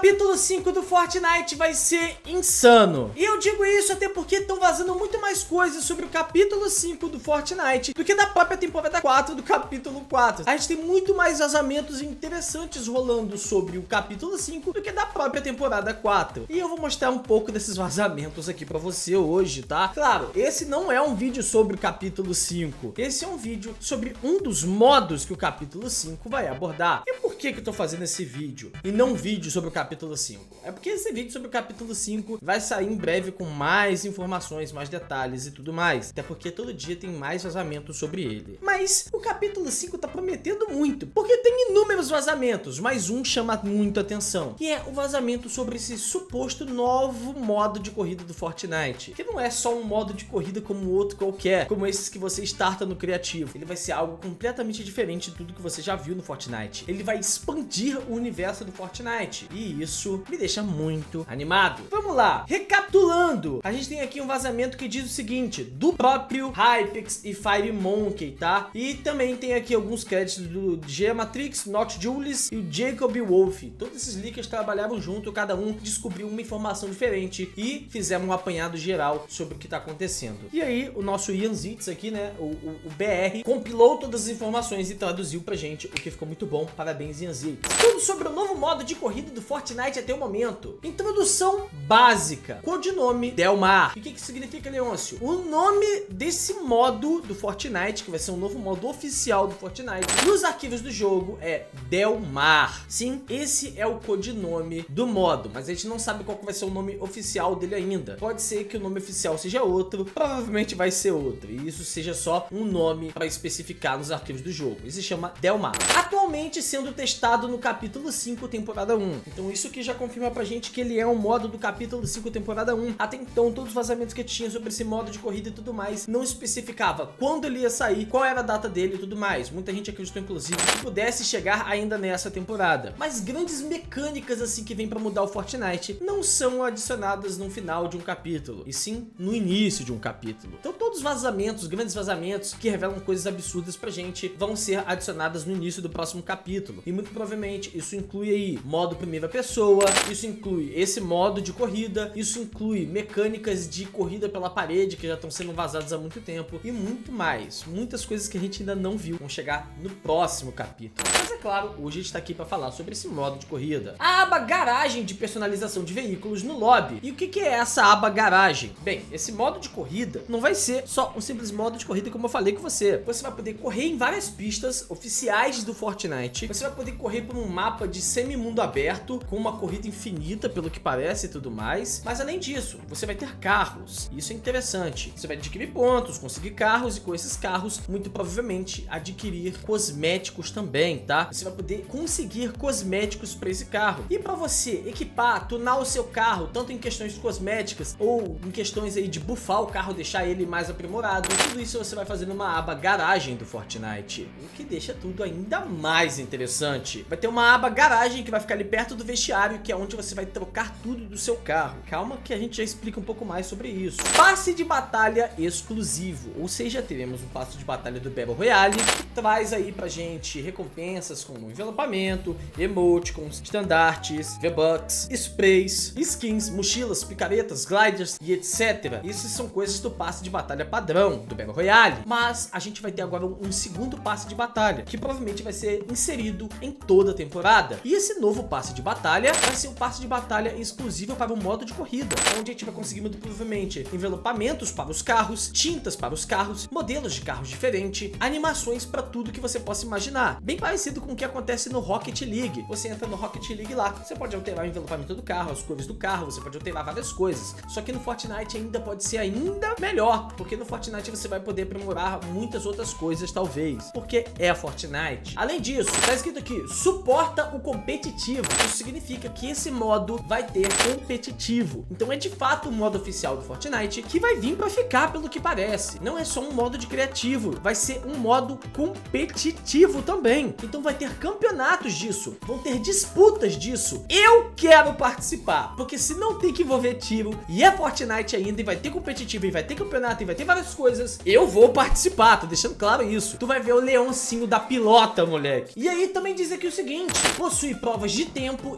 capítulo 5 do Fortnite vai ser insano. E eu digo isso até porque estão vazando muito mais coisas sobre o capítulo 5 do Fortnite do que da própria temporada 4 do capítulo 4. A gente tem muito mais vazamentos interessantes rolando sobre o capítulo 5 do que da própria temporada 4. E eu vou mostrar um pouco desses vazamentos aqui pra você hoje, tá? Claro, esse não é um vídeo sobre o capítulo 5. Esse é um vídeo sobre um dos modos que o capítulo 5 vai abordar. E por que eu tô fazendo esse vídeo e não um vídeo sobre o capítulo 5? É porque esse vídeo sobre o capítulo 5 vai sair em breve com mais informações, mais detalhes e tudo mais. Até porque todo dia tem mais vazamentos sobre ele. Mas o capítulo 5 tá prometendo muito, porque tem inúmeros vazamentos, mas um chama muito atenção, que é o vazamento sobre esse suposto novo modo de corrida do Fortnite, que não é só um modo de corrida como outro qualquer, como esses que você starta no criativo. Ele vai ser algo completamente diferente de tudo que você já viu no Fortnite. Ele vai expandir o universo do Fortnite, e isso me deixa muito animado. Vamos lá, recapitulando, a gente tem aqui um vazamento que diz o seguinte, do próprio Hypix e FireMonkey, tá? E também tem aqui alguns créditos do G-Matrix, Not Julius e o Jacob Wolf. Todos esses leakers trabalhavam junto, cada um descobriu uma informação diferente e fizeram um apanhado geral sobre o que tá acontecendo. E aí, o nosso Ian Zitz aqui, né, o BR, compilou todas as informações e traduziu pra gente, o que ficou muito bom. Parabéns, Ian Zitz. Tudo sobre o novo modo de corrida do Fortnite até o momento. Introdução básica. Codinome Delmar. E o que significa, Leôncio? O nome desse modo do Fortnite, que vai ser um novo modo oficial do Fortnite, nos arquivos do jogo é Delmar. Sim, esse é o codinome do modo, mas a gente não sabe qual que vai ser o nome oficial dele ainda. Pode ser que o nome oficial seja outro, provavelmente vai ser outro, e isso seja só um nome para especificar nos arquivos do jogo. Isso se chama Delmar. Atualmente sendo testado no capítulo 5, temporada 1. Então isso aqui já confirma pra gente que ele é um modo do capítulo 5, temporada 1. Até então, todos os vazamentos que tinha sobre esse modo de corrida e tudo mais não especificava quando ele ia sair, qual era a data dele e tudo mais. Muita gente acreditou, inclusive, que pudesse chegar ainda nessa temporada. Mas grandes mecânicas assim que vem pra mudar o Fortnite não são adicionadas no final de um capítulo, e sim no início de um capítulo. Então todos os vazamentos, grandes vazamentos que revelam coisas absurdas pra gente, vão ser adicionadas no início do próximo capítulo. E muito provavelmente isso inclui aí modo primeira pessoa, isso inclui esse modo de corrida, isso inclui mecânicas de corrida pela parede que já estão sendo vazadas há muito tempo e muito mais. Muitas coisas que a gente ainda não viu vão chegar no próximo capítulo. Mas é claro, hoje a gente tá aqui pra falar sobre esse modo de corrida. A aba garagem de personalização de veículos no lobby. E o que é essa aba garagem? Bem, esse modo de corrida não vai ser só um simples modo de corrida como eu falei com você. Você vai poder correr em várias pistas oficiais do Fortnite. Você vai poder correr por um mapa de semi-mundo aberto, com uma corrida infinita, pelo que parece e tudo mais. Mas além disso, você vai ter carros. Isso é interessante. Você vai adquirir pontos, conseguir carros e com esses carros, muito provavelmente, adquirir cosméticos também, tá? Você vai poder conseguir cosméticos para esse carro. E para você equipar, tunar o seu carro, tanto em questões cosméticas ou em questões aí de buffar o carro, deixar ele mais aprimorado, tudo isso você vai fazer numa aba garagem do Fortnite, o que deixa tudo ainda mais interessante. Vai ter uma aba garagem que vai ficar ali perto do vestiário, que é onde você vai trocar tudo do seu carro. Calma que a gente já explica um pouco mais sobre isso. Passe de batalha exclusivo, ou seja, teremos um passe de batalha do Battle Royale, que traz aí pra gente recompensas como envelopamento, emoticons, estandartes, V-Bucks, sprays, skins, mochilas, picaretas, gliders e etc. Isso são coisas do passe de batalha padrão do Battle Royale. Mas a gente vai ter agora um segundo passe de batalha, que provavelmente vai ser inserido em toda a temporada. E esse novo passe de batalha vai ser um passe de batalha exclusivo para o modo de corrida, onde a gente vai conseguir muito provavelmente envelopamentos para os carros, tintas para os carros, modelos de carros diferentes, animações para tudo que você possa imaginar. Bem parecido com o que acontece no Rocket League. Você entra no Rocket League lá, você pode alterar o envelopamento do carro, as cores do carro, você pode alterar várias coisas. Só que no Fortnite ainda pode ser ainda melhor, porque no Fortnite você vai poder aprimorar muitas outras coisas, talvez, porque é a Fortnite. Além disso, tá escrito aqui, suporta o competitivo. Isso significa que esse modo vai ter competitivo. Então é de fato o modo oficial do Fortnite que vai vir pra ficar, pelo que parece. Não é só um modo de criativo, vai ser um modo competitivo também. Então vai ter campeonatos disso, vão ter disputas disso. Eu quero participar, porque se não tem que envolver tiro e é Fortnite ainda, e vai ter competitivo, e vai ter campeonato, e vai ter várias coisas, eu vou participar, tô deixando claro isso. Tu vai ver o leãozinho da pilota, moleque. E aí também diz aqui o seguinte, possui provas de tempo e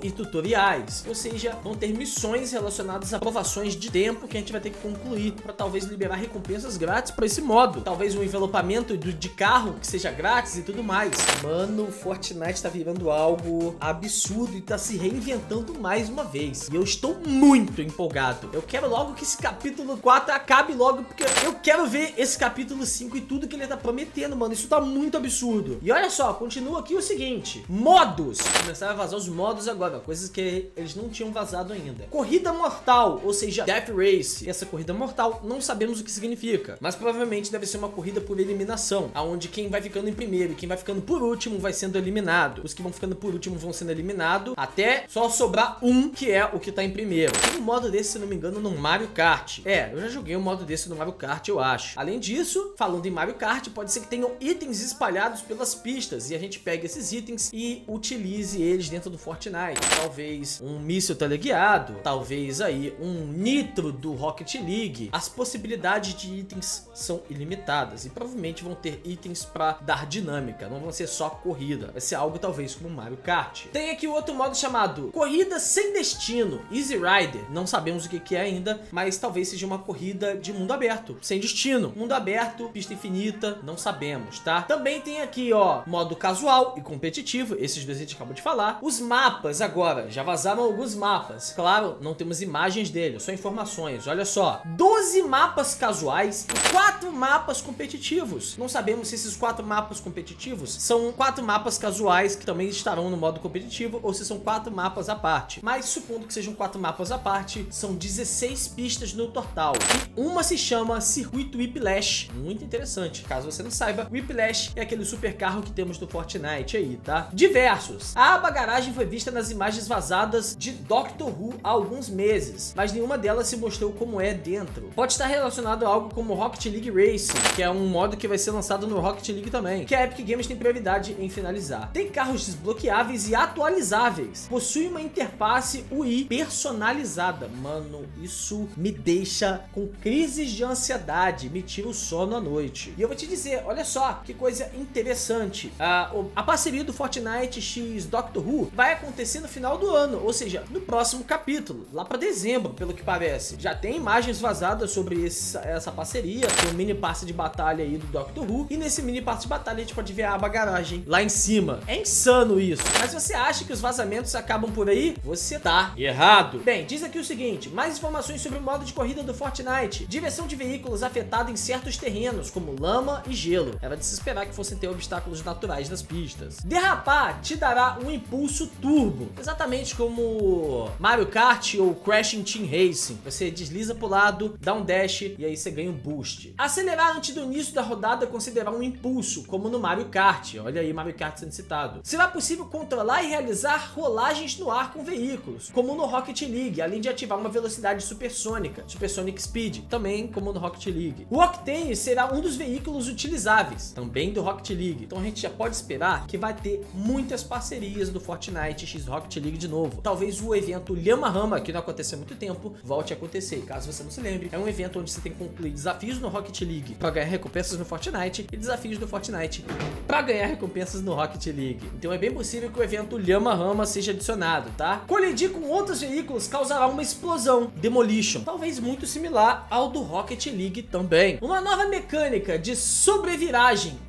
e tutoriais, ou seja, vão ter missões relacionadas a provações de tempo que a gente vai ter que concluir para talvez liberar recompensas grátis para esse modo. Talvez um envelopamento de carro que seja grátis e tudo mais. Mano, o Fortnite tá virando algo absurdo e tá se reinventando mais uma vez. E eu estou muito empolgado. Eu quero logo que esse capítulo 4 acabe logo, porque eu quero ver esse capítulo 5 e tudo que ele tá prometendo, mano. Isso tá muito absurdo. E olha só, continua aqui o seguinte: modos. Começaram a vazar os modos agora, coisas que eles não tinham vazado ainda. Corrida mortal, ou seja, Death Race. E essa corrida mortal, não sabemos o que significa, mas provavelmente deve ser uma corrida por eliminação, aonde quem vai ficando em primeiro e quem vai ficando por último vai sendo eliminado. Os que vão ficando por último vão sendo eliminados, até só sobrar um, que é o que tá em primeiro. Tem um modo desse, se não me engano, no Mario Kart. Eu já joguei um modo desse no Mario Kart, eu acho. Além disso, falando em Mario Kart, pode ser que tenham itens espalhados pelas pistas e a gente pegue esses itens e utilize eles dentro do Fortnite. Talvez um míssil teleguiado, talvez aí um nitro do Rocket League. As possibilidades de itens são ilimitadas e provavelmente vão ter itens para dar dinâmica, não vão ser só corrida, vai ser algo talvez como Mario Kart. Tem aqui outro modo chamado Corrida Sem Destino, Easy Rider. Não sabemos o que é ainda, mas talvez seja uma corrida de mundo aberto, sem destino. Mundo aberto, pista infinita, não sabemos, tá? Também tem aqui, ó, modo casual e competitivo, esses dois a gente acabou de falar. Os mapas agora, já vazaram alguns mapas. Claro, não temos imagens deles, só informações. Olha só, 12 mapas casuais e 4 mapas competitivos. Não sabemos se esses 4 mapas competitivos são 4 mapas casuais que também estarão no modo competitivo ou se são 4 mapas à parte. Mas supondo que sejam 4 mapas à parte, são 16 pistas no total. E uma se chama Circuito Whiplash. Muito interessante. Caso você não saiba, Whiplash é aquele super carro que temos do Fortnite aí, tá? Diversos. A aba garagem foi vista nas imagens vazadas de Doctor Who há alguns meses, mas nenhuma delas se mostrou como é dentro. Pode estar relacionado a algo como Rocket League Racing, que é um modo que vai ser lançado no Rocket League também, que a Epic Games tem prioridade em finalizar. Tem carros desbloqueáveis e atualizáveis. Possui uma interface UI personalizada. Mano, isso me deixa com crises de ansiedade, me tira o sono à noite. E eu vou te dizer, olha só que coisa interessante. A parceria do Fortnite x Doctor Who vai acontecer no final do ano, ou seja, no próximo capítulo, lá pra dezembro, pelo que parece. Já tem imagens vazadas sobre essa parceria, tem um mini passe de batalha aí do Doctor Who, e nesse mini passe de batalha a gente pode ver a aba garagem lá em cima. É insano isso. Mas você acha que os vazamentos acabam por aí? Você tá errado. Bem, diz aqui o seguinte: mais informações sobre o modo de corrida do Fortnite. Direção de veículos afetada em certos terrenos, como lama e gelo. Era de se esperar que fossem ter obstáculos naturais nas pistas. Derrapar te dará um impulso turbo, exatamente como Mario Kart ou Crashing Team Racing. Você desliza pro lado, dá um dash e aí você ganha um boost. Acelerar antes do início da rodada considerar um impulso, como no Mario Kart. Olha aí Mario Kart sendo citado. Será possível controlar e realizar rolagens no ar com veículos, como no Rocket League, além de ativar uma velocidade supersônica, Supersonic Speed, também como no Rocket League. O Octane será um dos veículos utilizáveis, também do Rocket League. Então a gente já pode esperar que vai ter muitas parcerias do Fortnite x Rocket League de novo. Talvez o evento Lhamahama, que não aconteceu há muito tempo, volte a acontecer. Caso você não se lembre, é um evento onde você tem que concluir desafios no Rocket League para ganhar recompensas no Fortnite e desafios do Fortnite para ganhar recompensas no Rocket League. Então é bem possível que o evento Lhamahama seja adicionado, tá? Colidir com outros veículos causará uma explosão, Demolition, talvez muito similar ao do Rocket League também. Uma nova mecânica de sobreviragem,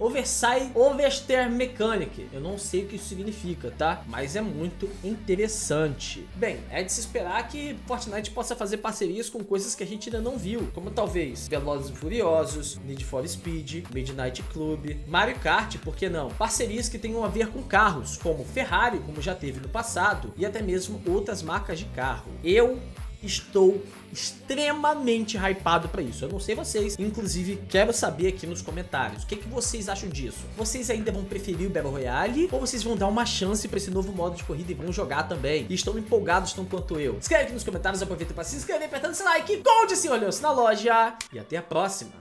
Oversteer Mechanic. Eu não sei o que isso significa, tá? Mas é muito interessante. Bem, é de se esperar que Fortnite possa fazer parcerias com coisas que a gente ainda não viu, como talvez Velozes e Furiosos, Need for Speed, Midnight Club, Mario Kart, por que não? Parcerias que tenham a ver com carros, como Ferrari, como já teve no passado, e até mesmo outras marcas de carro. Eu estou extremamente hypado pra isso. Eu não sei vocês, inclusive quero saber aqui nos comentários o que vocês acham disso. Vocês ainda vão preferir o Battle Royale ou vocês vão dar uma chance pra esse novo modo de corrida e vão jogar também? E estão empolgados tanto quanto eu? Escreve aqui nos comentários, aproveita pra se inscrever apertando esse like, gold, senhor Leôncio na loja e até a próxima.